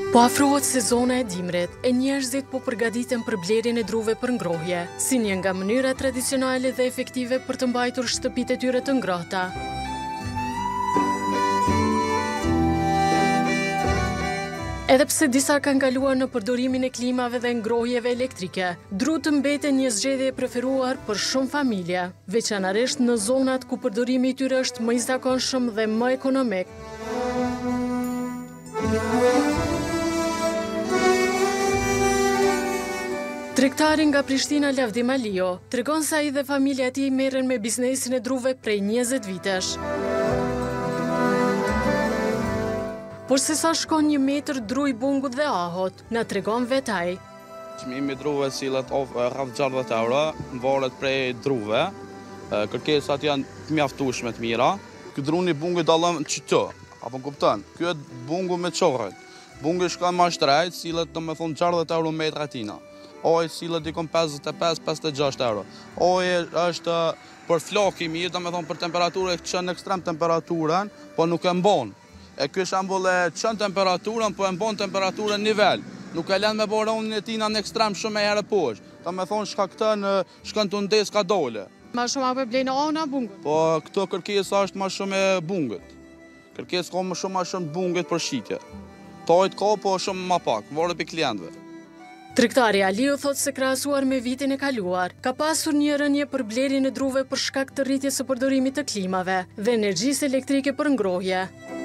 Po afrohet sezona e dimrit, e njerëzit po përgatiten për blerjen e druve për ngrohje, si një nga mënyrat tradicionale dhe efektive për të mbajtur shtëpitë e tyre të ngrohta. Edhe pse disa kanë kaluar në përdorimin e klimave dhe ngrohjeve elektrike, drutë mbeten një zgjedhje e preferuar për shumë familje, veçanërisht në zonat ku përdorimi i tyre është më i zakonshëm dhe më ekonomik. Tregtari nga Prishtina Lavdim Alio tregon se ai dhe familja e tij merren me biznesin e druve prej 20 vitesh. Por se sa shkon 1 metër dru i bungut dhe ahot, na tregon vetë ai. Çmimi i druve sillet rreth 60 euro, varet prej druve. Kërkesat janë të mjaftueshme të mira. Ky druni bungu dallon çto, apo kupton? Ky është bungu me çorrët. Bungu shkon më shtrejt, sillet domethënë 60 euro metra tina. Oj sillet dikon 55-56 euro. Oj është për flok i mirë, domethënë për temperaturë që çon ekstrem temperaturën, po nuk e mbon. E ky shembull e çon temperaturën, po e mbon temperaturën nivel. Nuk e lën me boronin e tina në ekstrem shumë herë poshtë. Domethënë shkon të ndes ka dole. Ma shumë apo blejnë ona bungut? Po këto kërkesa është më shumë e bungut. Kërkesa ka më shumë bungut për shitje. Tojt ka po shumë më pak, varet pe klientëve. Tregtari Aliu thot se krahasuar me vitin e kaluar, ka pasur një rënje për blerjen e druve për shkak të rritjes së përdorimit të klimave dhe energjisë elektrike për ngrohje.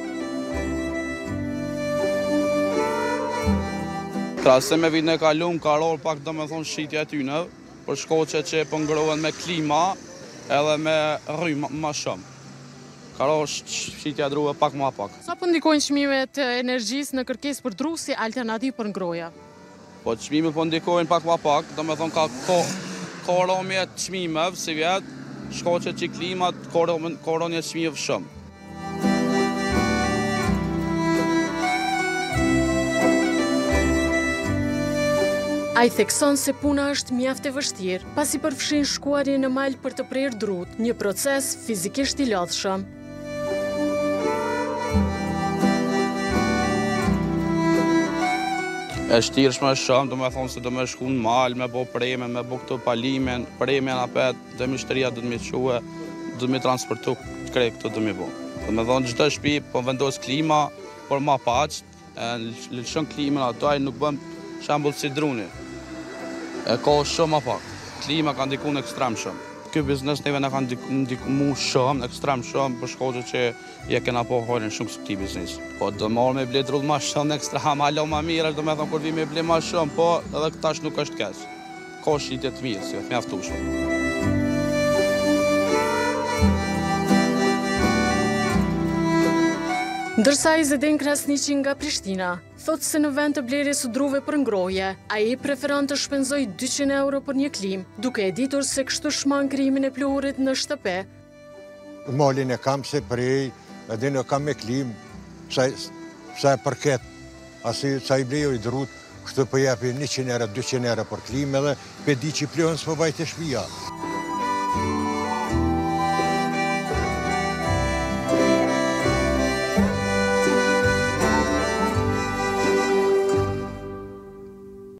Krahasim me vitin e kaluar, ka rol pak domethënë shitja e tyne, për shkaqe që po ngrohen me klima edhe me rrymë më shumë. Ka rol shitja e druve pak më pak. Sa po ndikojnë çmimet e energjisë në kërkesë për dru si alternativë për ngrohje? Po çmimet po ndikojnë pak më pak, domethënë ka rënje të çmimeve si vjet, shkaqe që klimat ka rënje të çmimeve shumë. Ai thekson se puna është mjaft e vështirë, pasi përfshin shkuarje në mal për të prerë drut, një proces fizikisht i lodhshëm. E shtrirshme shumë, do me thonë se do me shku në mal, me bo premen, me bo këto palimen, premen apet, dhe mishtëria do të me quë, do të me transportu krejt këto do me bo. Do me thonë gjithë shpi, po vendos klima, por ma paq, lëshën klimën ato, ai nuk bëm shambull si druni. E ka shumë ma pak, klima ka ndiku në ekstrem shumë. Ky biznes neve na ka ndiku shumë, ekstrem shumë, për shkaqe që ja kena po hojnë shumë së këti biznes. Po do marrë me ble drull ma shumë, ekstrem, alo ma mirë, do me thonë kur vi me ble ma shumë, po edhe këtash nuk është keq. Ka shitje të mirë, si të mjaftueshme. Ndërsa Izedin Krasniqi nga Prishtina thot se në vend të blerjes së druve për ngrohje, ai preferon të shpenzojë 200 euro për një klim, duke e ditur se kështu shman krijimin e pluhurit në shtëpi. Malin e kam se prej, edhe në kam me klim, sa e përket, asi sa i blejo i drut, kështu për jepi 100 euro, 200 euro për klim, edhe pe di që i plehën së përbajt e shpia.